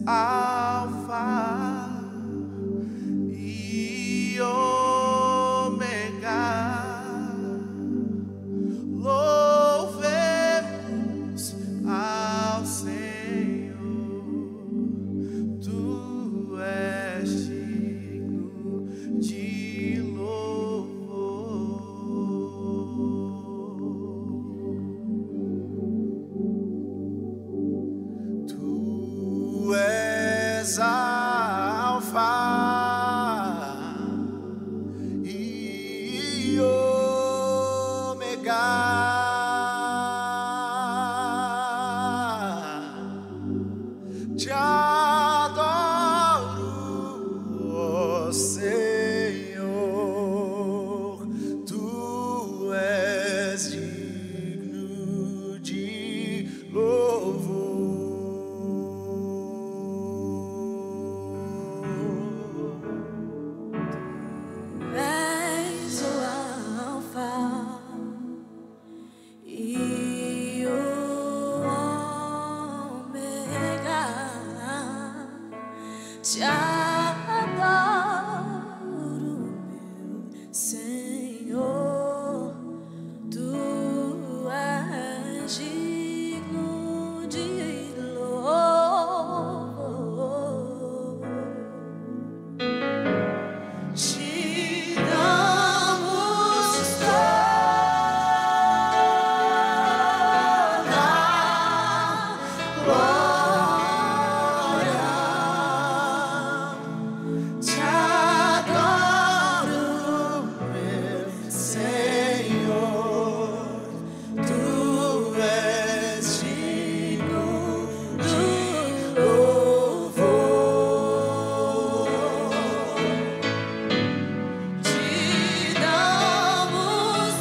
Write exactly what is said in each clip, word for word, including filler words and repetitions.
Alfa e Ômega. Louvemos ao Senhor, Tu és digno de louvor. Tu és Alfa e Ômega. Te adoro, ó Senhor, Tu és digno de louvor. Tu és o Alfa e o Ômega. Te adoro, meu Senhor, Tu és digno de louvor. Te damos toda glória. Te adoro, meu Senhor, Tu és digno de louvor. Te damos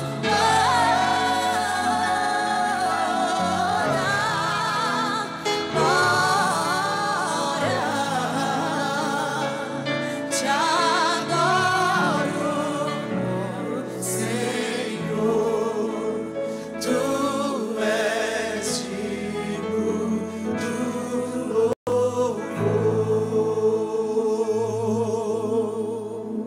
toda glória. Te adoro, Senhor, Tu és digno do louvor.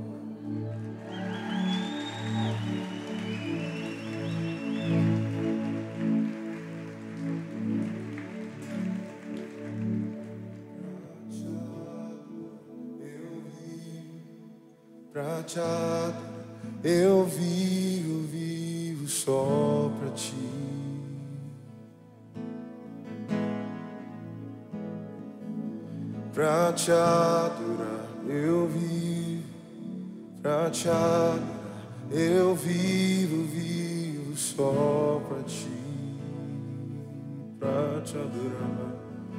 Pra te adorar, eu vivo, vivo só pra Ti. Pra te adorar, eu vivo. Pra te adorar, eu vivo, vivo só pra Ti. Pra te adorar,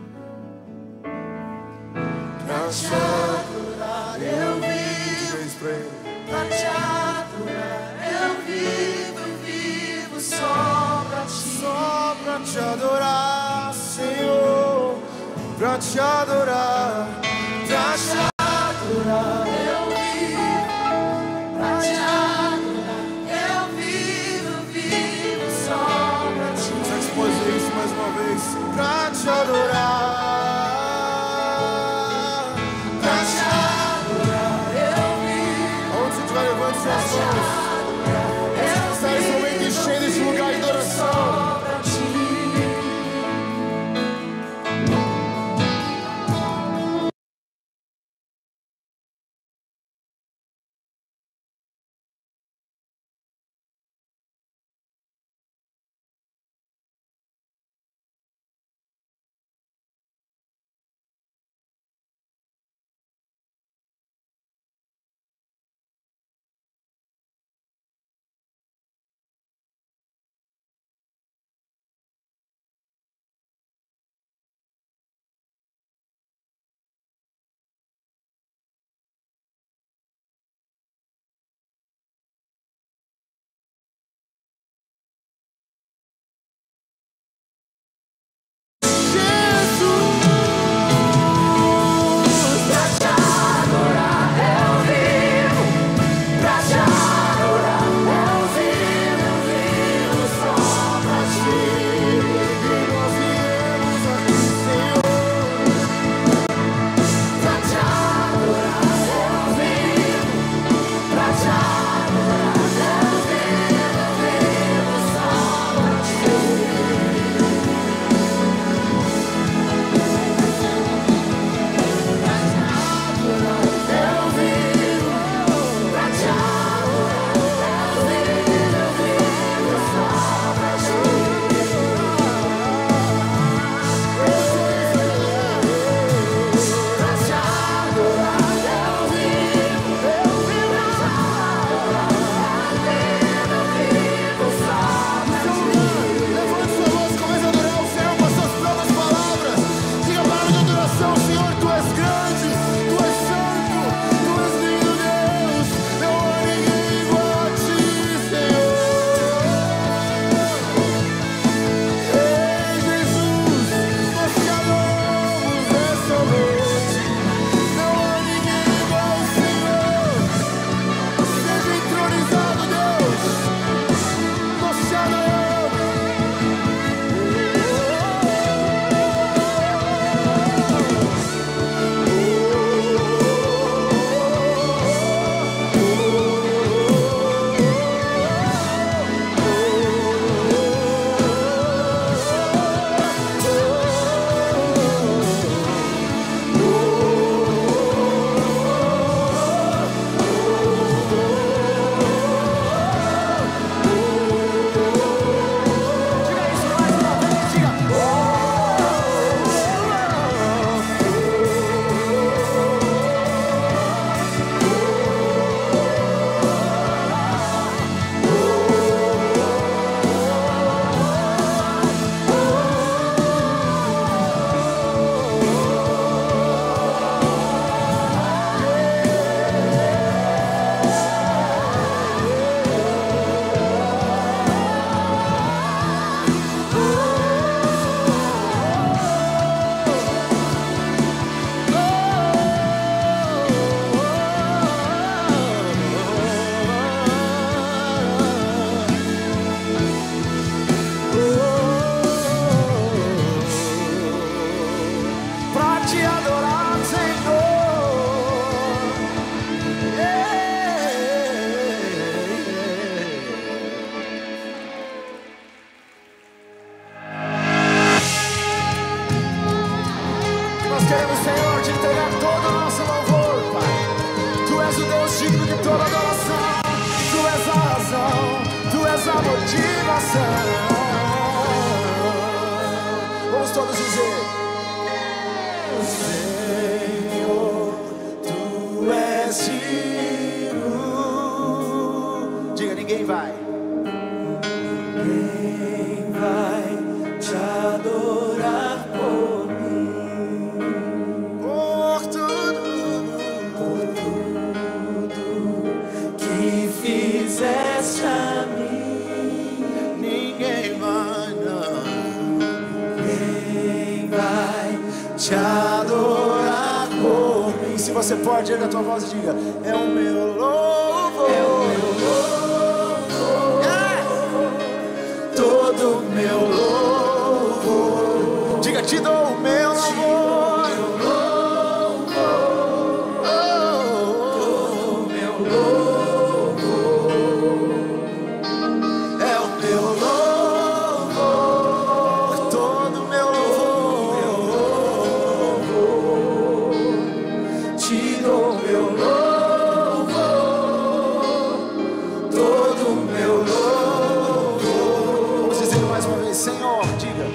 pra te adorar, eu vivo. Pra te adorar, eu vivo, vivo só pra Ti. Só pra te adorar, Senhor, pra te adorar, pra te adorar, Eu vivo, pra te adorar, eu vivo, vivo só pra Ti. Você expôs isso mais uma vez, pra te adorar, pra te adorar, Eu vivo, onde você estiver levando suas pra te mãos, adorar, está esse momento enchendo esse lugar de adoração. Vamos todos dizer: Senhor, Tu és digno. Diga, ninguém vai. Ninguém vai te adorar por mim, por tudo, por tudo que fizeste a mim. Ninguém vai, não. Ninguém vai te adorar por mim. Se você pode, erga a tua voz e diga: é o meu louvor, é o meu louvor, é. Todo meu louvor. Diga: te dou o meu louvor, todo o meu louvor, é o meu louvor, todo o meu louvor. Te dou o meu louvor, todo o meu louvor. Vamos dizer mais uma vez: Senhor, diga: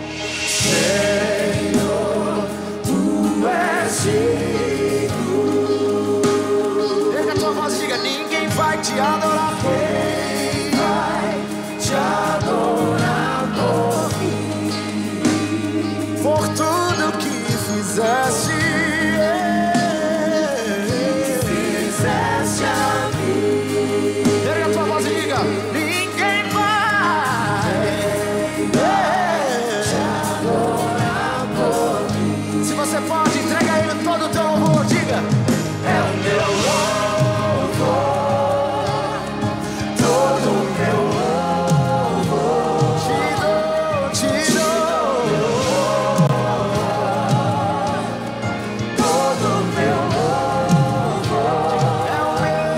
Senhor, Tu és digno. Erga a tua voz e diga: ninguém vai te adorar por mim. Ninguém vai te adorar por mim, por tudo que fizeste, fizeste a mim. Erga a tua voz e diga: ninguém vai te adorar por mim. Se você pode, entrega a Ele todo o teu louvor. Diga: é o meu louvor, todo o meu louvor. Te dou, te dou todo o meu louvor. É o meu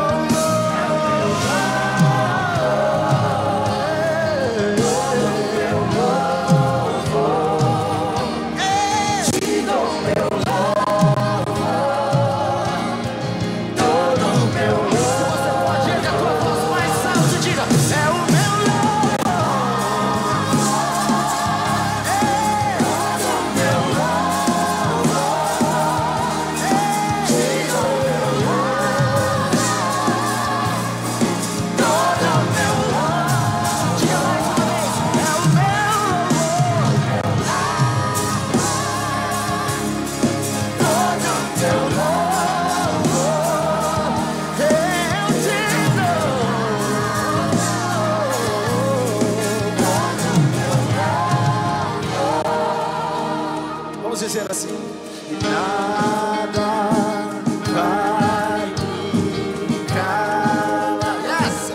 Vamos dizer assim: nada vai me calar. Essa.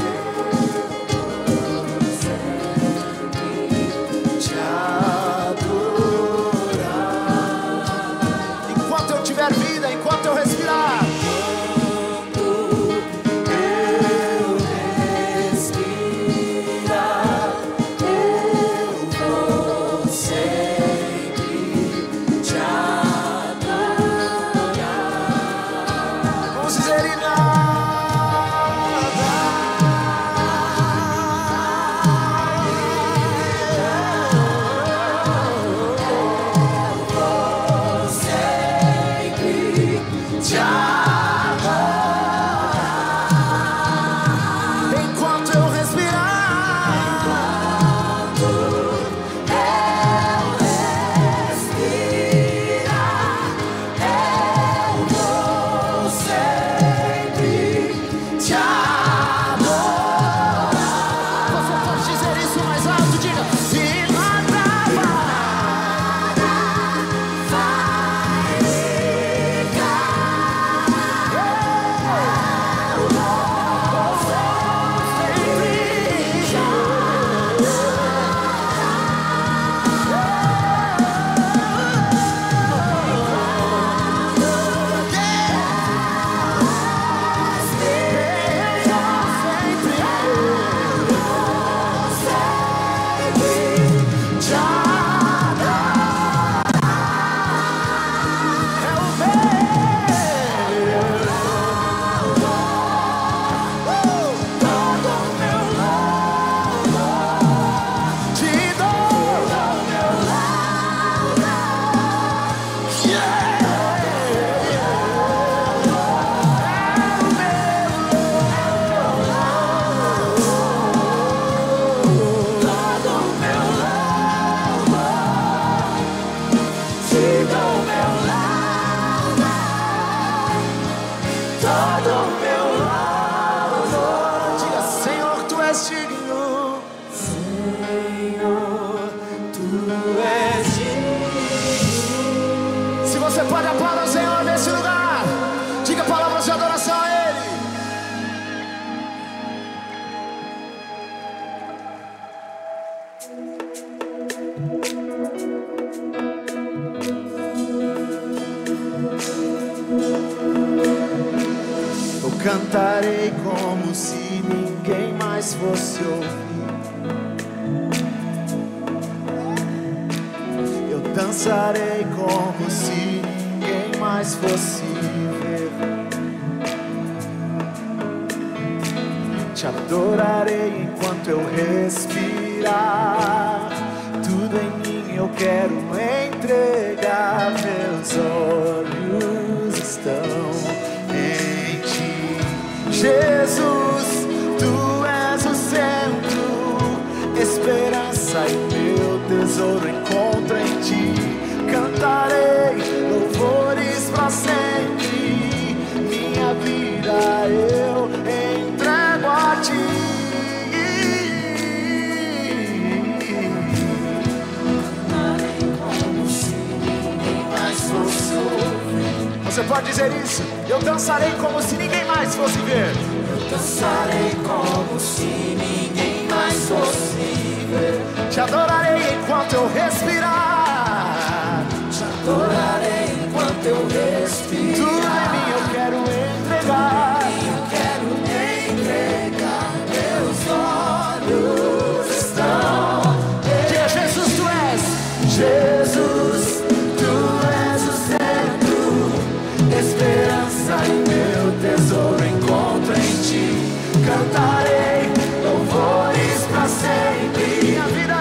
Te adorar enquanto eu tiver vida, enquanto eu respirar. Te Cantarei como se ninguém mais fosse ouvir. Eu dançarei como se ninguém mais fosse ver. Te adorarei enquanto eu respirar. Tudo em mim eu quero entregar. Meus olhos estão em ti, Jesus. Tu és o centro, esperança e meu tesouro encontro em ti. Cantarei louvores pra sempre. Minha vida eu entrego a ti. Você pode dizer isso? Eu dançarei como se ninguém mais fosse ver. Eu dançarei como se ninguém mais fosse ver. Te adorarei enquanto eu respirar. Te adorarei enquanto eu respirar. Tudo em mim eu quero entregar. Eu quero entregar. Meus olhos estão. Diga, Jesus, tu és. Jesus, tu és o centro, esperança e meu tesouro encontro em ti. Cantarei louvores pra sempre. Minha vida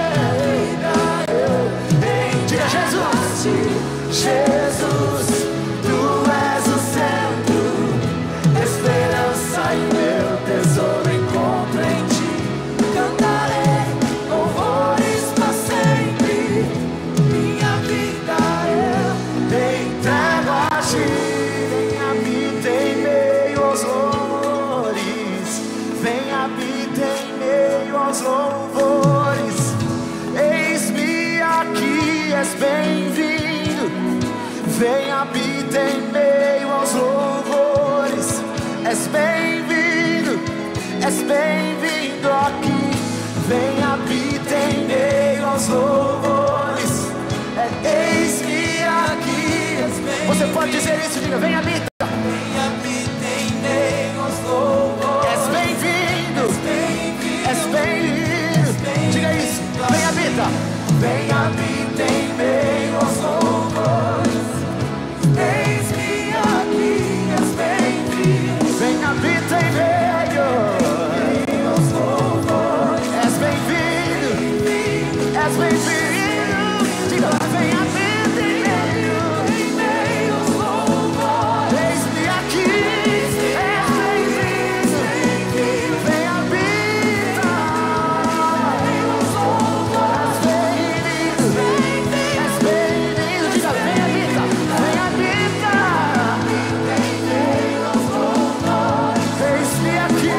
eu diga, Jesus. Jesus, tu és o centro, esperança e meu tesouro encontro em ti. Cantarei louvores pra sempre. Minha vida eu Entrego a ti. Vem, habita em meio aos louvores. Vem, habita em meio aos louvores. Eis-me aqui, és bem-vindo. Vem, habita em meio aos louvores. És bem-vindo, és bem-vindo aqui. Vem, habita em meio aos louvores. É, eis-me aqui. Você pode dizer isso, diga, vem, habita. Vem, habita em meio aos louvores. És bem-vindo, és bem-vindo. Diga isso, vem, habita. Vem, habita em meio aos louvores. Eis-me aqui, és bem-vindo. Vem, habita em meio Aos louvores. és bem-vindo, és bem-vindo. Diga, vem, habita em meio. Em meio aos louvores. Eis-me aqui, és bem-vindo. Vem, habita. Aos louvores. És bem-vindo, és bem-vindo. Diga, vem, habita, vem, habita. Em meio aos louvores. Eis-me aqui,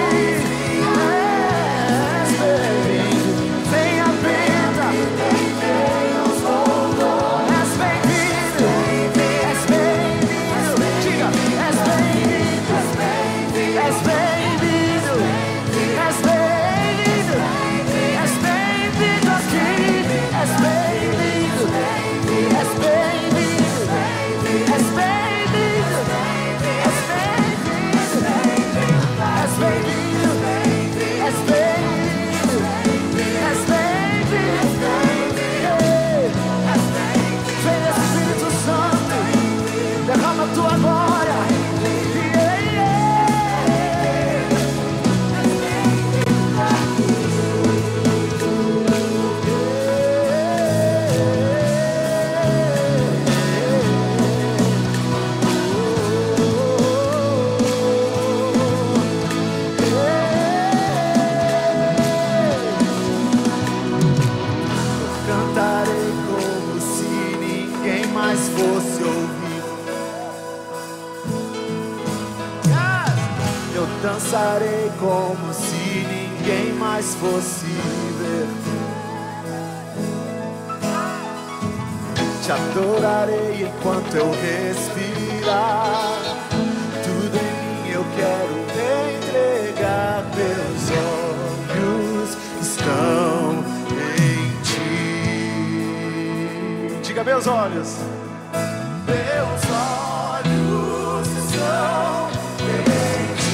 és bem-vindo. Vem, habita. Em meio aos louvores. És bem-vindo, és bem-vindo. Diga, és bem-vindo, és bem-vindo, és bem-vindo, és bem-vindo aqui, és bem-vindo, és bem-vindo, és bem-vindo, és bem-vindo, és bem-vindo, és bem-vindo, és bem-vindo. Vem, Espírito Santo, derrama a tua glória. Yeah, yeah. Cantarei como se ninguém mais fosse ouvir. Yes! Eu dançarei como se ninguém mais fosse ver. Te adorarei enquanto eu respirar. Tudo em mim eu quero entregar. Meus olhos estão em ti. Diga, meus olhos. Meus olhos estão em ti.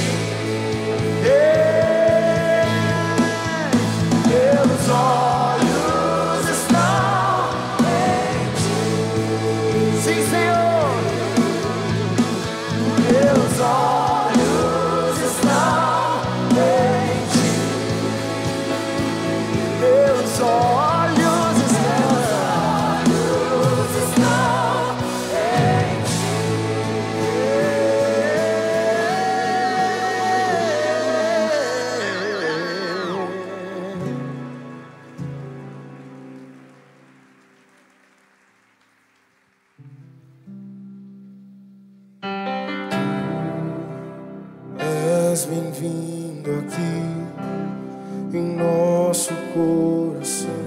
vem vindo aqui em nosso coração.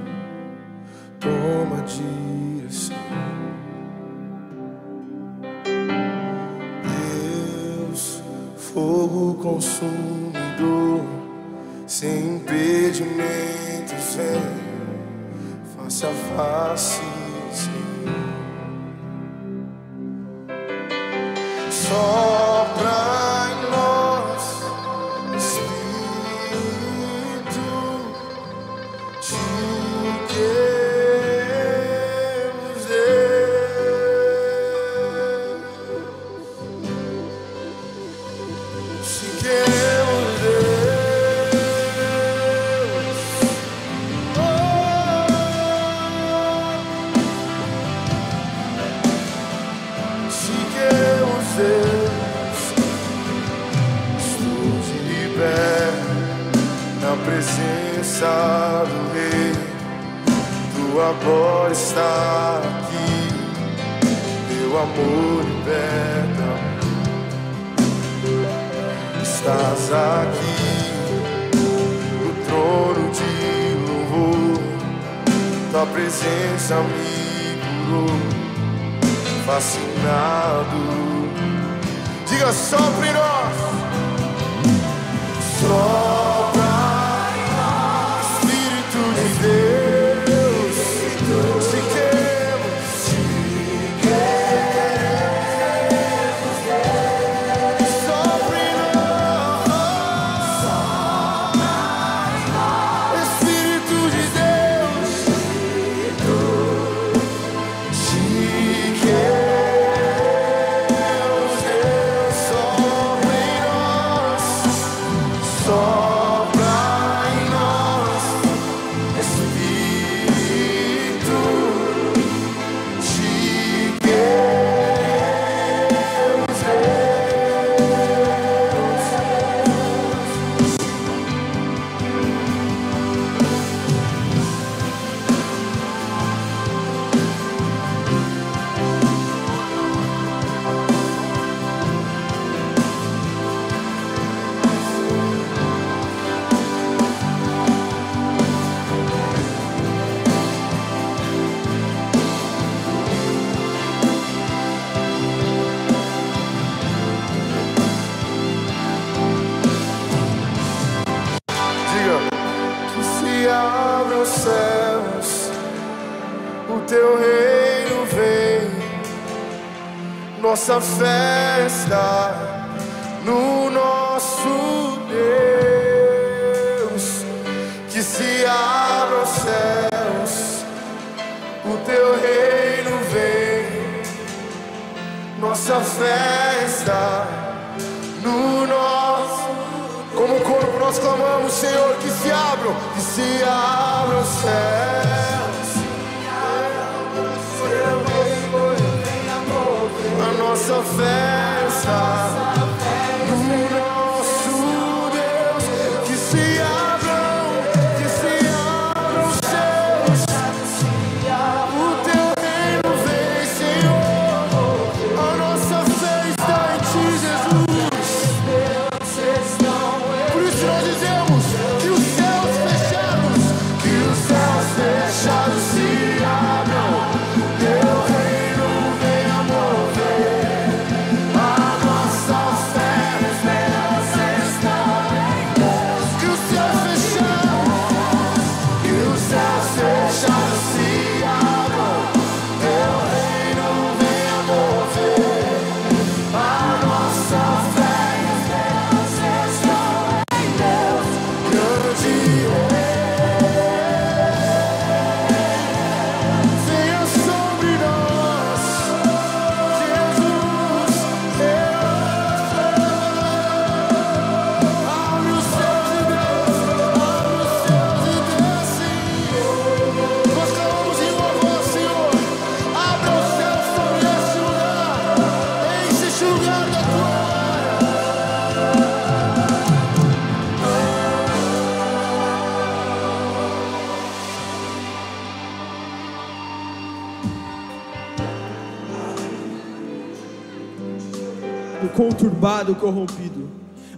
Toma a direção. Deus, fogo consumidor, sem impedimentos, vem face a face, Senhor. Sopra em nós, Espírito, te queremos, Deus, te queremos, Deus, oh, te queremos, Deus. Estou de pé na presença do Rei. Tua glória está aqui, teu amor liberta. Estás aqui no trono de louvor. Tua presença me curou, fascinado. Diga, sopra em nós, sopra em nós, Espírito de Deus, te queremos, te queremos, sopra em nós, sopra em nós, Espírito de Deus, te queremos, Deus, sopra em nós, sopra em nós, Espírito, te queremos, diga, que se abram os céus, o teu reino vem, nossa fé está no nosso Deus. Que se abram os céus, o teu reino vem, nossa fé está no nosso. Como corpo nós clamamos, Senhor, que se abram, que se abram os céus, a nossa festa no nosso Deus. Que se abram, que se abram os céus, o teu reino vem, Senhor, a nossa fé está em ti, Jesus. Por isso nós dizemos que os céus fechados, que os céus fechados se abram, teu reino venha mover a nossa fé, esperança está em Deus. Que os céus fechados, que os céus fechados se abram, teu reino venha mover a nossa fé, esperança está em Deus. Grande venha sobre nós, Jesus. Abre os céus e desce, abre os céus e desce. Nós clamamos em uma voz, Senhor. Abra os céus sobre esse lugar, enche esse lugar da tua glória. do conturbado, corrompido.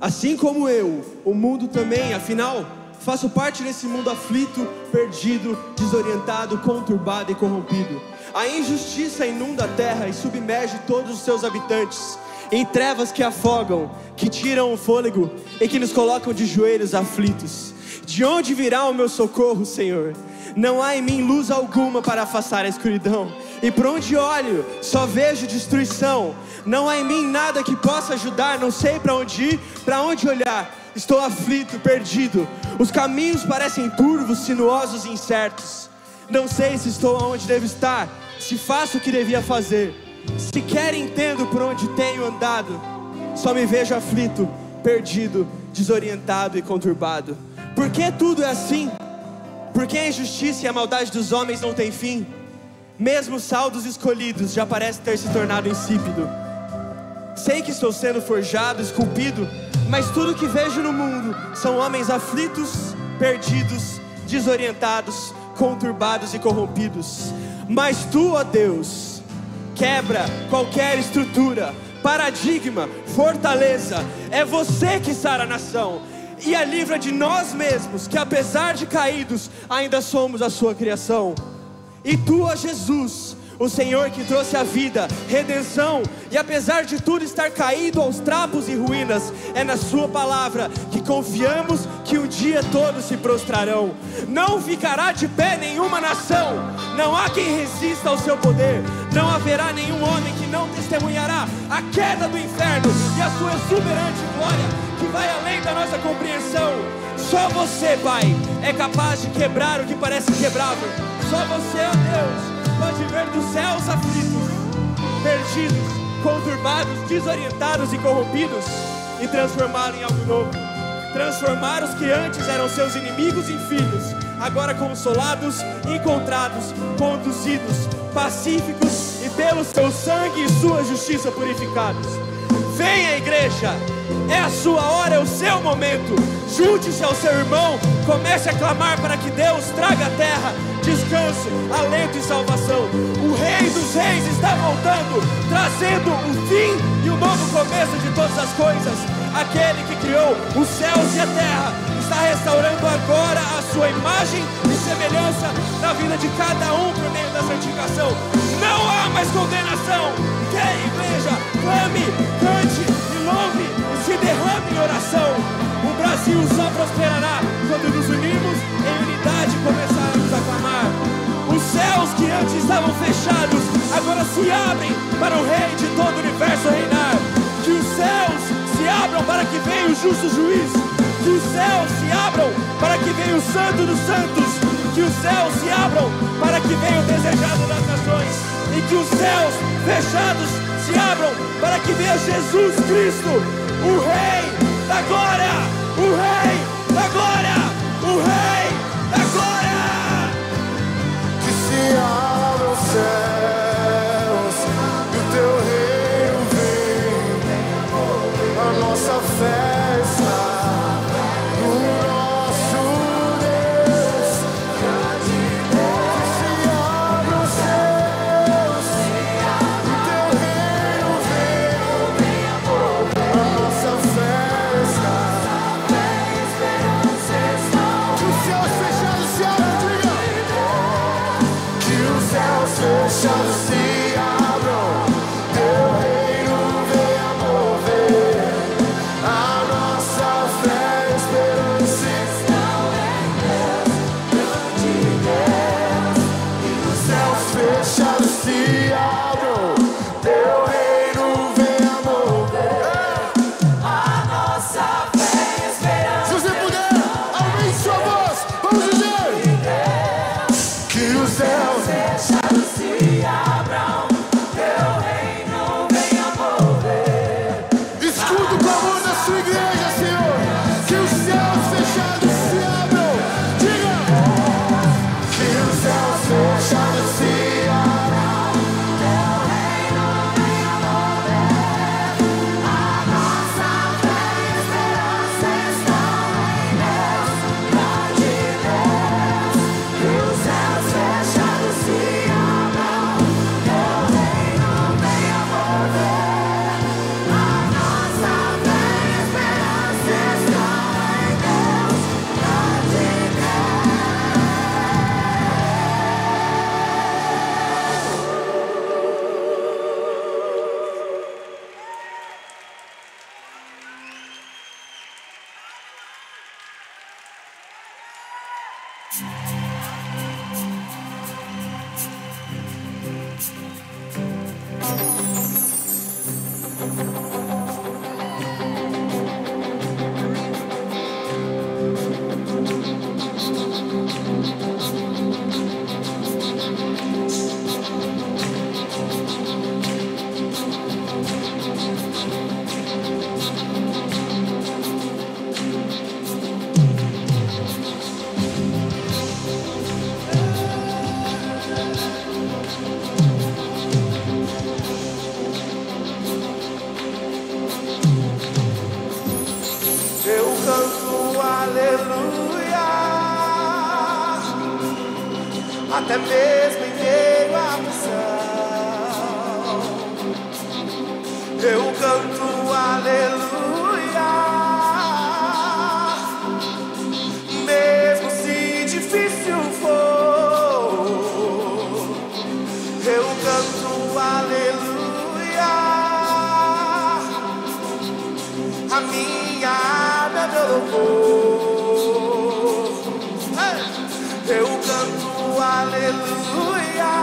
Assim como eu, o mundo também, afinal, faço parte desse mundo aflito, perdido, desorientado, conturbado e corrompido. A injustiça inunda a terra e submerge todos os seus habitantes em trevas que afogam, que tiram o fôlego e que nos colocam de joelhos aflitos. De onde virá o meu socorro, Senhor? Não há em mim luz alguma para afastar a escuridão, e por onde olho só vejo destruição. Não há em mim nada que possa ajudar, não sei para onde ir, para onde olhar. Estou aflito, perdido, os caminhos parecem turvos, sinuosos e incertos. Não sei se estou aonde devo estar, se faço o que devia fazer. Sequer entendo por onde tenho andado. Só me vejo aflito, perdido, desorientado e conturbado. Por que tudo é assim? Por que a injustiça e a maldade dos homens não têm fim? Mesmo os saldos escolhidos já parece ter se tornado insípido. Sei que estou sendo forjado, esculpido, mas tudo que vejo no mundo são homens aflitos, perdidos, desorientados, conturbados e corrompidos. Mas tu, ó Deus, quebra qualquer estrutura, paradigma, fortaleza. É você que sara a nação e a livra de nós mesmos, que apesar de caídos, ainda somos a sua criação. E tu, ó Jesus, o Senhor que trouxe a vida, redenção, e apesar de tudo estar caído aos trapos e ruínas, é na sua palavra que confiamos que um dia todos se prostrarão. Não ficará de pé nenhuma nação, não há quem resista ao seu poder, não haverá nenhum homem que não testemunhará a queda do inferno e a sua exuberante glória, que vai além da nossa compreensão. Só você, Pai, é capaz de quebrar o que parece quebrável. Só você, ó Deus, pode ver dos céus aflitos, perdidos, conturbados, desorientados e corrompidos e transformá-lo em algo novo. Transformar os que antes eram seus inimigos em filhos, agora consolados, encontrados, conduzidos, pacíficos e pelo seu sangue e sua justiça purificados. Venha, igreja, é a sua hora, é o seu momento. Junte-se ao seu irmão, comece a clamar para que Deus traga à terra descanso, alento e salvação. O Rei dos Reis está voltando, trazendo o fim e o novo começo de todas as coisas. Aquele que criou os céus e a terra está restaurando agora a sua imagem e semelhança na vida de cada um por meio da santificação. Não há mais condenação. Quer, igreja, clame, cante e louve e se derrame em oração. O Brasil só prosperará quando nos unirmos em unidade e começarmos a clamar. Os céus que antes estavam fechados agora se abrem para o Rei de todo o universo reinar. Que os céus se abram para que venha o justo juiz. Que os céus se abram para que venha o santo dos santos. Que os céus se abram para que venha o desejado das nações. E que os céus fechados se abram para que venha Jesus Cristo, o Rei da glória, o Rei da glória, o Rei da glória. Que se abram os céus e o teu reino vem, a nossa festa no nosso Deus. Que se abram os céus e o teu reino vem, a nossa festa. Que se Eu canto aleluia, até mesmo em meio à aflição. Eu canto aleluia, mesmo se difícil for. Eu canto aleluia, a minha alma é meu louvor. Eu canto aleluia,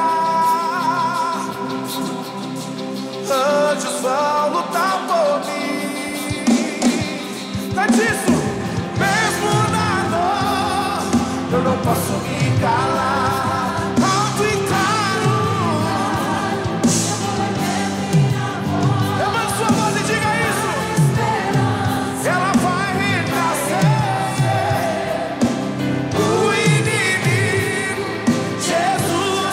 anjos vão lutar por mim. Cante isso, mesmo na dor, eu não posso me calar. Alto e claro, levante sua voz e diga isso. Ela vai renascer, o inimigo, Jesus.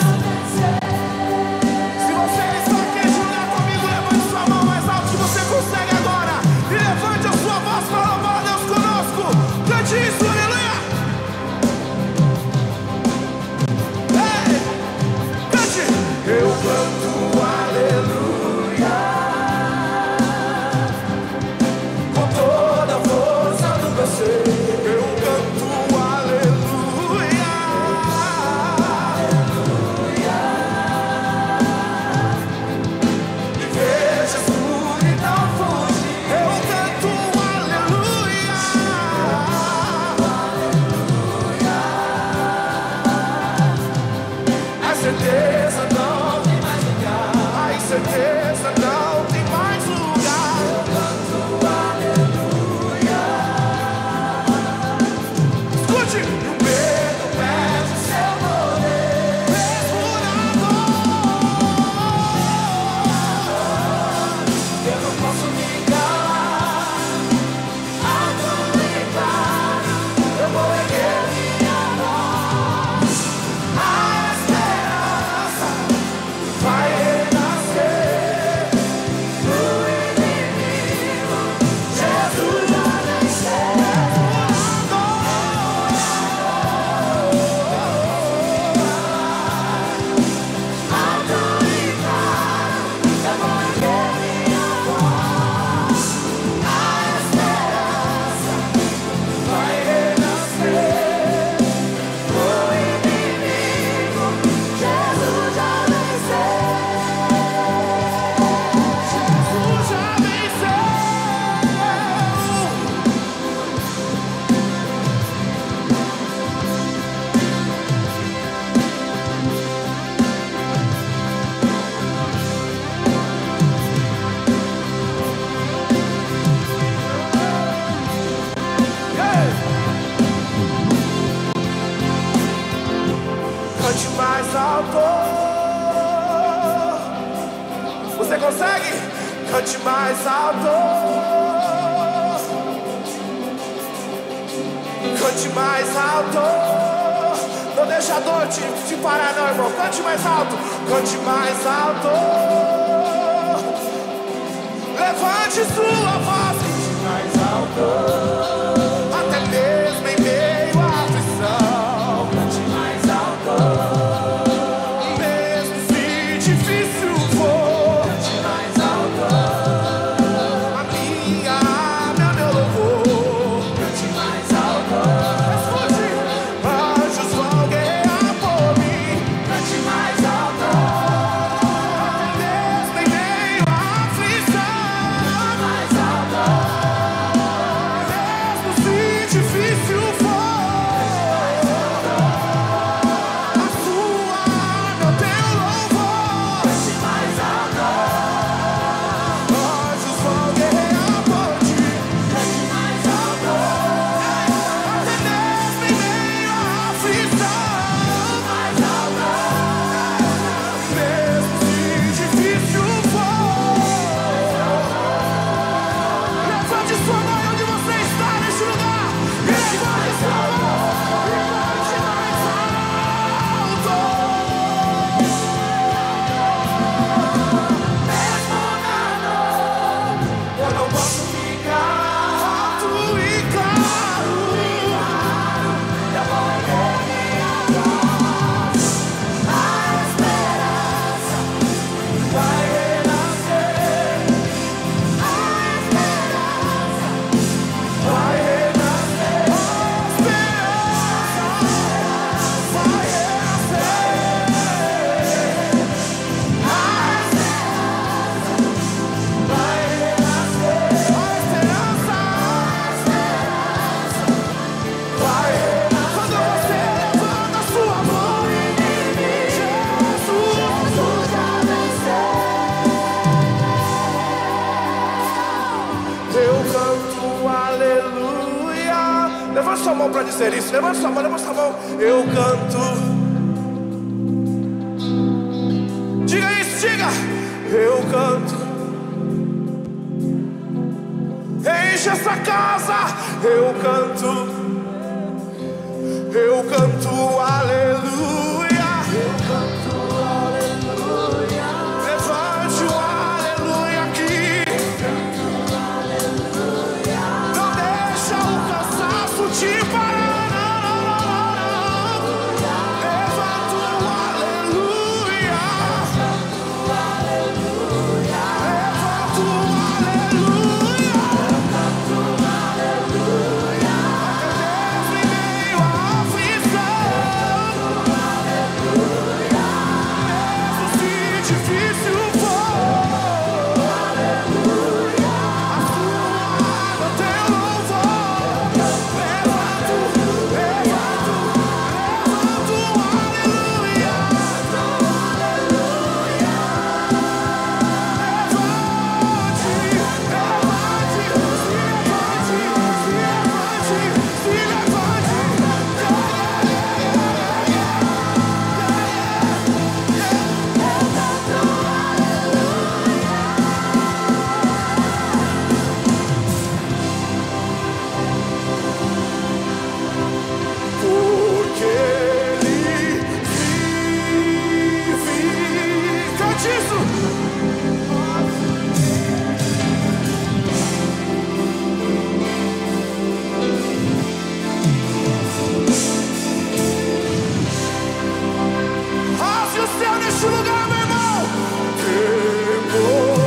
Se você está aqui junto comigo, levante sua mão mais alto que você consegue agora. E levante a sua voz para louvar a Deus conosco. Cante isso, aleluia. Ei, cante. Eu canto aleluia, com toda a força do meu ser. Eu canto aleluia, aleluia, e veja a escuridão fugir. Eu canto aleluia, aleluia, a certeza não tem mais lugar. A incerteza não tem mais lugar. Eu canto aleluia. Escute! E o medo perde seu poder, mesmo na dor. Eu não posso me calar. Alto e claro, eu vou erguer minha voz. A esperança vai renascer, o inimigo, Jesus já venceu. Alto e claro, eu vou erguer minha voz. A esperança vai renascer, o inimigo, Jesus já venceu. Jesus já venceu. Cante mais alto. Você consegue? Cante mais alto. Cante mais alto. Não deixa a dor te, te parar não, irmão. Cante mais alto. Cante mais alto. Levante sua voz. Cante mais alto, até mesmo em meio à aflição. Cante mais alto, mesmo se difícil for. Cante mais alto, a minha alma é meu louvor. Cante mais alto. Escute, anjos vão guerrear por mim. Cante mais alto, até mesmo em meio à aflição. Mais alto, mão para dizer isso. Levante sua mão, levante sua mão. Eu canto. Diga isso, diga. Eu canto. Enche essa casa. Eu canto. Eu canto aleluia. Eu canto aleluia. Levante o aleluia aqui. Não deixa o cansaço te parar. Levanta o aleluia. Levanta o aleluia. Em meio à aflição, mesmo se difícil for, a sua água tem louvor. Levanto, levanto, levanto o aleluia. Porque Ele vive. Cante isso. Rasgue o céu neste lugar, meu irmão. Temor.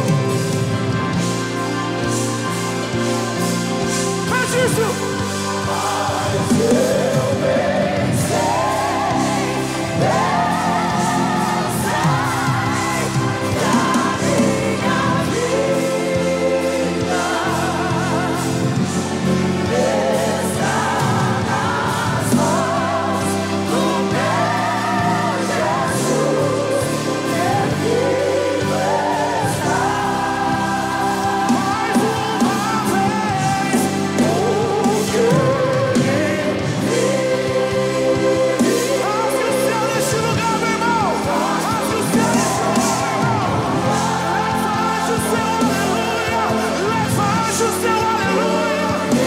Cante isso. Rasgue o céu neste lugar, meu irmão. Rasgue o céu neste lugar. Levante o seu aleluia. Levante o seu aleluia.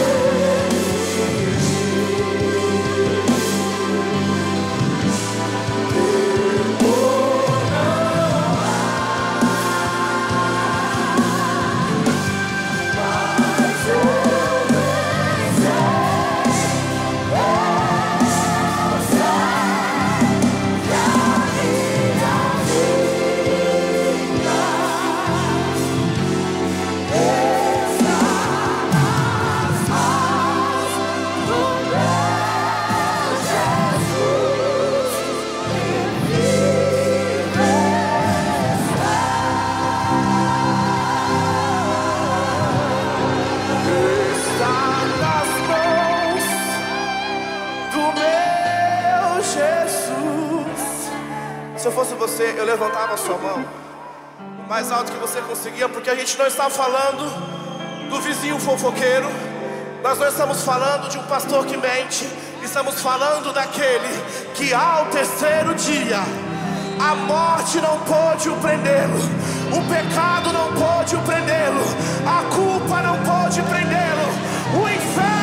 Está nas mãos do meu Jesus. Se eu fosse você, eu levantava a sua mão o mais alto que você conseguia, porque a gente não está falando do vizinho fofoqueiro, nós não estamos falando de um pastor que mente, estamos falando daquele que ao terceiro dia a morte não pôde o prendê-lo, o pecado não pôde o prendê-lo, a culpa não pôde prendê-lo, o inferno